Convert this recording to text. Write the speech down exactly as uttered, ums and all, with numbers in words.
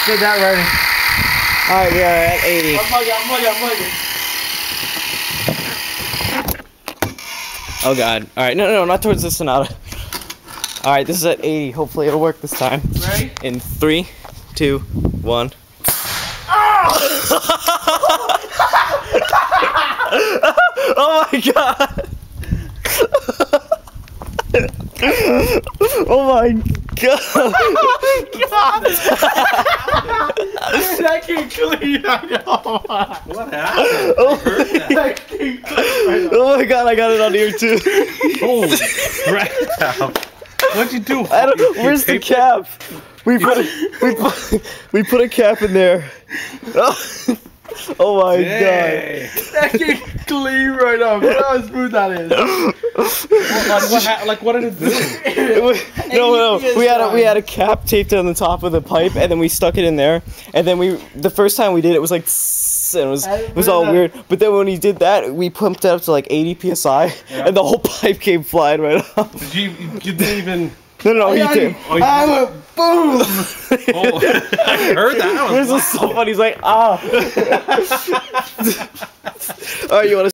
Get that ready. Alright, we are at eighty. I'm bugging, I'm bugging, I'm bugging. Oh god. Alright, no, no, no, not towards the Sonata. Alright, this is at eighty. Hopefully it'll work this time. Ready? In three, two, one. Oh my god! Oh my god! Oh my god! That came clean. What happened? Oh, That came clean. oh my god, I got it on here too. Holy crap! What'd you do? I don't, You- you where's the taped cap? We put a, we put we put a cap in there. Oh, oh my it? Hey. That came clean right up. Look how smooth that is. Like what, ha- like what did it do? god! Was, no, no, we had a we had a cap taped on the top of the pipe, and then we stuck it in there. And then we the first time we did it was like, tss, and it was it was all weird. But then when he did that, we pumped it up to like eighty P S I, Yeah. and the whole pipe came flying right off. Did you, you didn't even. No, no, no, he I, did. Oh, you- I went boom. Oh, I heard that. I was, This is so funny. He's like, ah. All right, you want to?